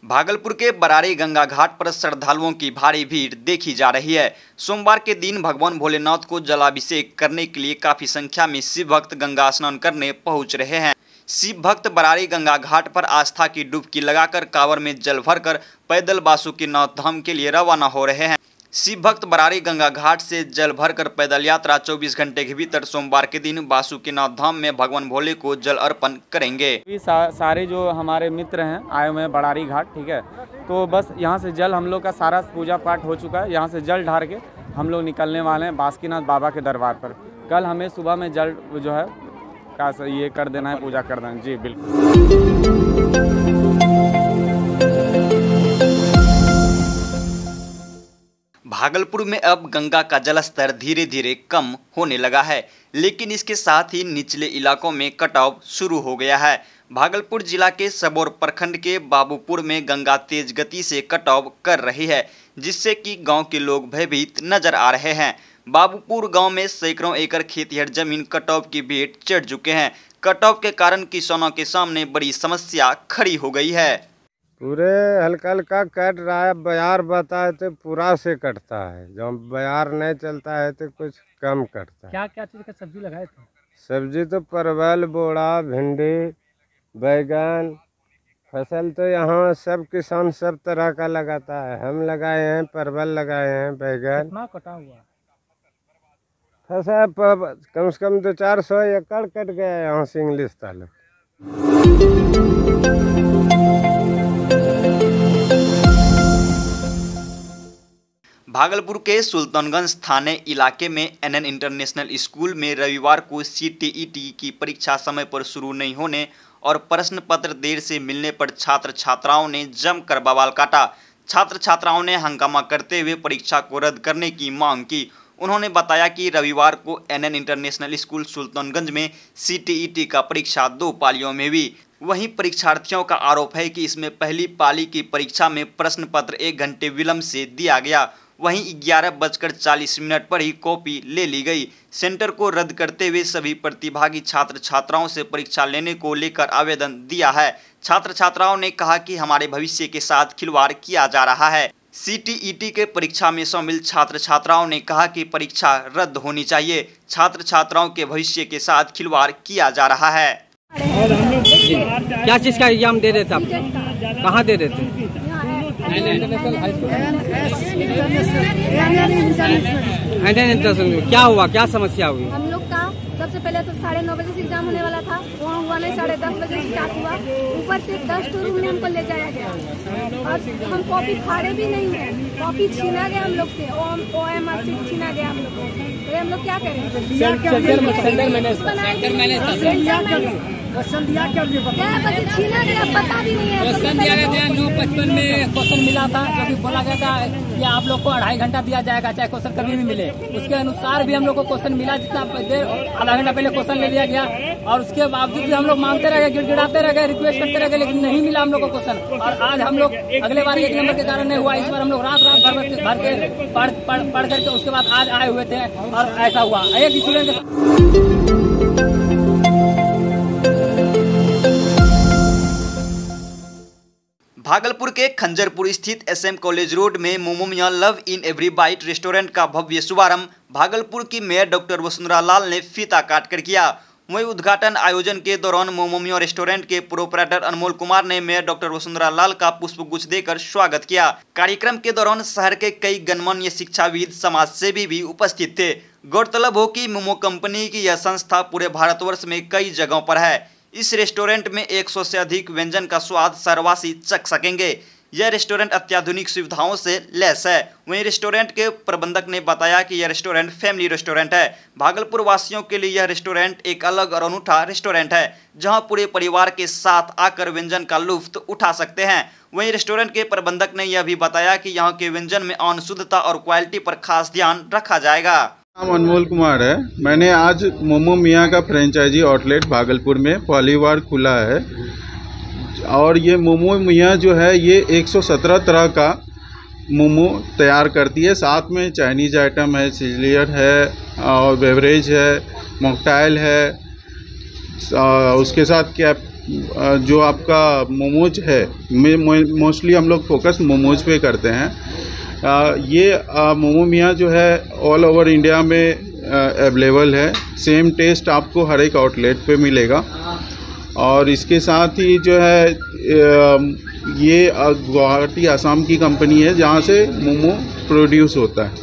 भागलपुर के बरारी गंगा घाट पर श्रद्धालुओं की भारी भीड़ देखी जा रही है। सोमवार के दिन भगवान भोलेनाथ को जलाभिषेक करने के लिए काफी संख्या में शिव भक्त गंगा स्नान करने पहुंच रहे हैं। शिव भक्त बरारी गंगा घाट पर आस्था की डुबकी लगाकर कांवर में जल भरकर पैदल बासुकीनाथ धाम के लिए रवाना हो रहे हैं। शिव भक्त बरारी गंगा घाट से जल भरकर पैदल यात्रा 24 घंटे के भीतर सोमवार के दिन बासुकीनाथ धाम में भगवान भोले को जल अर्पण करेंगे। सारे जो हमारे मित्र हैं आए हुए हैं बरारी घाट, ठीक है, तो बस यहाँ से जल हम लोग का सारा पूजा पाठ हो चुका है। यहाँ से जल ढार के हम लोग निकलने वाले हैं बासुकीनाथ बाबा के दरबार पर। कल हमें सुबह में जल जो है का ये कर देना है, पूजा कर देना। जी बिल्कुल। भागलपुर में अब गंगा का जलस्तर धीरे धीरे कम होने लगा है, लेकिन इसके साथ ही निचले इलाकों में कटाव शुरू हो गया है। भागलपुर जिला के सबौर प्रखंड के बाबूपुर में गंगा तेज गति से कटाव कर रही है, जिससे कि गांव के लोग भयभीत नजर आ रहे हैं। बाबूपुर गांव में सैकड़ों एकड़ खेतिहर जमीन कटाव की भेंट चढ़ चुके हैं। कटाव के कारण किसानों के सामने बड़ी समस्या खड़ी हो गई है। पूरे हल्का हल्का कट रहा है, बयार बताए तो पूरा से कटता है, जब बयार नहीं चलता है तो कुछ कम कटता है। क्या क्या चीज़ का सब्जी लगाए थे? सब्जी तो परवल, बोड़ा, भिंडी, बैगन, फसल तो यहाँ सब किसान सब तरह का लगाता है। हम लगाए हैं, परवल लगाए हैं, बैगन। कितना कटा हुआ? फसल कम से कम 200-400 एकड़ कट गया है यहाँ से इंग्लिश तालुक। भागलपुर के सुल्तानगंज थाने इलाके में एनएन इंटरनेशनल स्कूल में रविवार को सीटीईटी की परीक्षा समय पर शुरू नहीं होने और प्रश्न पत्र देर से मिलने पर छात्र छात्राओं ने जमकर बवाल काटा। छात्र छात्राओं ने हंगामा करते हुए परीक्षा को रद्द करने की मांग की। उन्होंने बताया कि रविवार को एनएन इंटरनेशनल स्कूल सुल्तानगंज में सीटीईटी का परीक्षा 2 पालियों में हुई। वहीं परीक्षार्थियों का आरोप है कि इसमें पहली पाली की परीक्षा में प्रश्न पत्र 1 घंटे विलंब से दिया गया। वहीं 11:40 पर ही कॉपी ले ली गई। सेंटर को रद्द करते हुए सभी प्रतिभागी छात्र छात्राओं से परीक्षा लेने को लेकर आवेदन दिया है। छात्र छात्राओं ने कहा कि हमारे भविष्य के साथ खिलवाड़ किया जा रहा है। सीटीईटी के परीक्षा में शामिल छात्र छात्राओं ने कहा कि परीक्षा रद्द होनी चाहिए। छात्र छात्राओं के भविष्य के साथ खिलवाड़ किया जा रहा है। क्या चीज का एग्जाम दे रहे थे आप? कहाँ दे रहे थे? क्या हुआ, क्या समस्या हुई? हम लोग का सबसे पहले तो 9:30 बजे से एग्जाम होने वाला था, वहाँ हुआ नहीं, 10:30 बजे स्टार्ट हुआ। ऊपर से 10 रूम में हमको ले जाया गया और हम कॉपी फाड़े भी नहीं है, कॉपी छीना गया हम लोग से, OMR सीट छीना गया हम लोग को। तो हम लोग क्या करें? क्वेश्चन दिया क्या छीना गया, पता भी नहीं है। क्वेश्चन दिया गया था 9:55 में क्वेश्चन मिला था, जो कि बोला गया था कि आप लोग को 2.5 घंटा दिया जाएगा, चाहे क्वेश्चन कभी भी मिले। उसके अनुसार भी हम लोग को क्वेश्चन मिला, जितना देर आधा घंटा पहले क्वेश्चन ले लिया गया और उसके बावजूद भी हम लोग मांगते रह गए, गिड़गिड़ाते रह गए, रिक्वेस्ट करते रह गए, लेकिन नहीं मिला हम लोग को क्वेश्चन। और आज हम लोग अगले बार 1 नंबर के कारण नहीं हुआ, इस बार हम लोग रात भर के पढ़ करके उसके बाद आज आए हुए थे और ऐसा हुआ। एक स्टूडेंट भागलपुर के खंजरपुर स्थित SM कॉलेज रोड में Momo Miyan love in every bite restaurant का भव्य शुभारंभ भागलपुर की मेयर डॉक्टर वसुंधरा लाल ने फीता काटकर किया। वहीं उद्घाटन आयोजन के दौरान मोमो मियां रेस्टोरेंट के प्रोपराइटर अनमोल कुमार ने मेयर डॉक्टर वसुंधरा लाल का पुष्पगुच्छ देकर स्वागत किया। कार्यक्रम के दौरान शहर के कई गणमान्य शिक्षाविद, समाजसेवी भी उपस्थित थे। गौरतलब हो कि मोमो कंपनी की यह संस्था पूरे भारतवर्ष में कई जगहों पर है। इस रेस्टोरेंट में 100 से अधिक व्यंजन का स्वाद शहरवासी चख सकेंगे। यह रेस्टोरेंट अत्याधुनिक सुविधाओं से लैस है। वहीं रेस्टोरेंट के प्रबंधक ने बताया कि यह रेस्टोरेंट फैमिली रेस्टोरेंट है। भागलपुर वासियों के लिए यह रेस्टोरेंट एक अलग और अनूठा रेस्टोरेंट है, जहां पूरे परिवार के साथ आकर व्यंजन का लुत्फ उठा सकते हैं। वहीं रेस्टोरेंट के प्रबंधक ने यह भी बताया कि यहाँ के व्यंजन में अन्न शुद्धता और क्वालिटी पर खास ध्यान रखा जाएगा। नाम अनमोल कुमार है। मैंने आज मोमो मियां का फ्रेंचाइजी आउटलेट भागलपुर में पहली बार खुला है और ये मोमो मियां जो है ये 117 तरह का मोमो तैयार करती है। साथ में चाइनीज आइटम है, सिजलियर है और बेवरेज है, मॉकटेल है, उसके साथ जो आपका मोमोज है, मोस्टली हम लोग फोकस मोमोज पे करते हैं। ये मोमो मियाँ जो है ऑल ओवर इंडिया में अवेलेबल है। सेम टेस्ट आपको हर एक आउटलेट पे मिलेगा। और इसके साथ ही जो है ये गुवाहाटी आसाम की कंपनी है जहाँ से मोमो प्रोड्यूस होता है,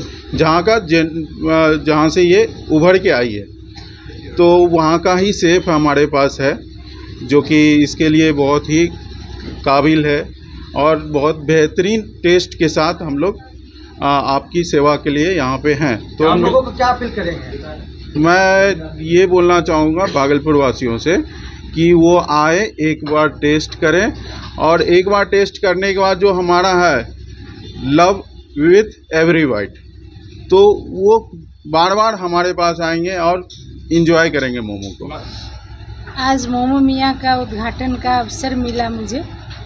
जहाँ से ये उभर के आई है। तो वहाँ का ही शेफ हमारे पास है जो कि इसके लिए बहुत ही काबिल है और बहुत बेहतरीन टेस्ट के साथ हम लोग आपकी सेवा के लिए यहाँ पे हैं। तो आप लोगों को क्या अपील करेंगे? मैं ये बोलना चाहूँगा भागलपुर वासियों से कि वो आए, एक बार टेस्ट करें, और एक बार टेस्ट करने के बाद जो हमारा है लव विथ एवरी बाइट, तो वो बार बार हमारे पास आएंगे और इंजॉय करेंगे मोमो को। आज मोमो मियाँ का उद्घाटन का अवसर मिला मुझे।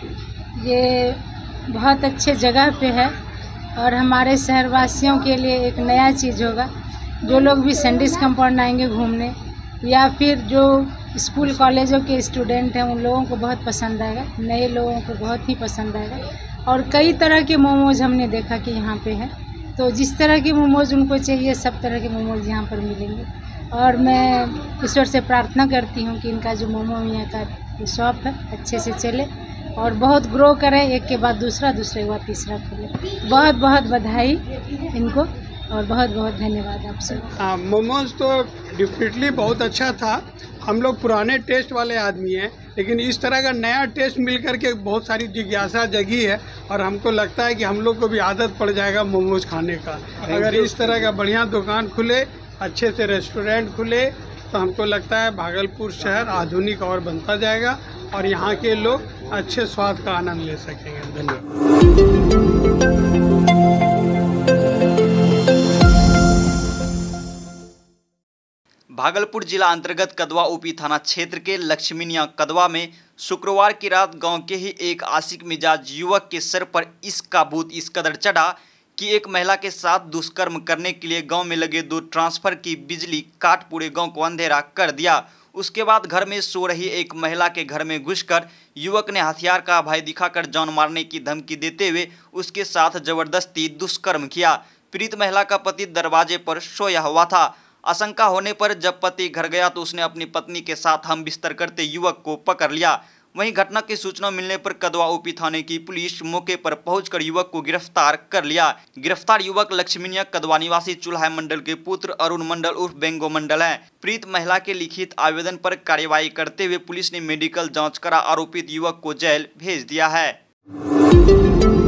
ये बहुत अच्छे जगह पे है और हमारे शहरवासियों के लिए एक नया चीज़ होगा। जो लोग भी सैंडिस कंपाउंड आएंगे घूमने या फिर जो स्कूल कॉलेजों के स्टूडेंट हैं उन लोगों को बहुत पसंद आएगा, नए लोगों को बहुत ही पसंद आएगा। और कई तरह के मोमोज हमने देखा कि यहाँ पे है, तो जिस तरह के मोमोज उनको चाहिए सब तरह के मोमोज यहाँ पर मिलेंगे। और मैं ईश्वर से प्रार्थना करती हूँ कि इनका जो मोमो मियाँ का शॉप है अच्छे से चले और बहुत ग्रो करें, एक के बाद दूसरा, दूसरे के बाद तीसरा खोले। बहुत बहुत बधाई इनको और बहुत बहुत धन्यवाद आपसे। मोमोज तो डेफिनेटली बहुत अच्छा था। हम लोग पुराने टेस्ट वाले आदमी हैं, लेकिन इस तरह का नया टेस्ट मिल करके बहुत सारी जिज्ञासा जगी है और हमको लगता है कि हम लोग को भी आदत पड़ जाएगा मोमोज खाने का। अगर इस तरह का बढ़िया दुकान खुले, अच्छे से रेस्टोरेंट खुले, तो हमको लगता है भागलपुर शहर आधुनिक और बनता जाएगा और यहाँ के लोग अच्छे स्वाद का आनंद ले सकेंगे। धन्यवाद। भागलपुर जिला अंतर्गत कदवा ओपी थाना क्षेत्र के लक्ष्मीनिया कदवा में शुक्रवार की रात गांव के ही एक आशिक मिजाज युवक के सर पर इसका भूत इस कदर चढ़ा कि एक महिला के साथ दुष्कर्म करने के लिए गांव में लगे 2 ट्रांसफर की बिजली काट पूरे गांव को अंधेरा कर दिया। उसके बाद घर में सो रही एक महिला के घर में घुसकर युवक ने हथियार का भय दिखाकर जान मारने की धमकी देते हुए उसके साथ जबरदस्ती दुष्कर्म किया। पीड़ित महिला का पति दरवाजे पर सोया हुआ था। आशंका होने पर जब पति घर गया तो उसने अपनी पत्नी के साथ हम बिस्तर करते युवक को पकड़ लिया। वहीं घटना की सूचना मिलने पर कदवा ओपी थाने की पुलिस मौके पर पहुंचकर युवक को गिरफ्तार कर लिया। गिरफ्तार युवक लक्ष्मीनिया कदवा निवासी चुल्हा मंडल के पुत्र अरुण मंडल उर्फ बेंगो मंडल है। पीड़ित महिला के लिखित आवेदन पर कार्यवाही करते हुए पुलिस ने मेडिकल जाँच करा आरोपित युवक को जेल भेज दिया है।